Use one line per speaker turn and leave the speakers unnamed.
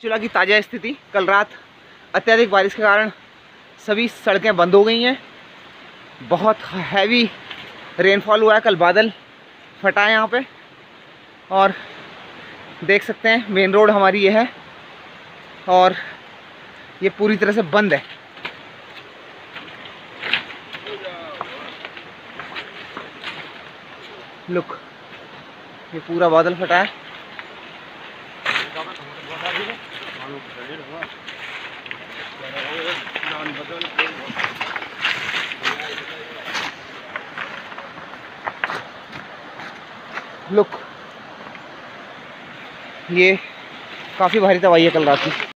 चुला की ताज़ा स्थिति। कल रात अत्यधिक बारिश के कारण सभी सड़कें बंद हो गई हैं। बहुत हैवी रेनफॉल हुआ है। कल बादल फटा है यहाँ पे और देख सकते हैं मेन रोड हमारी ये है और ये पूरी तरह से बंद है। लुक, ये पूरा बादल फटा है। लुक, ये काफ़ी भारी तबाही है कल रात की।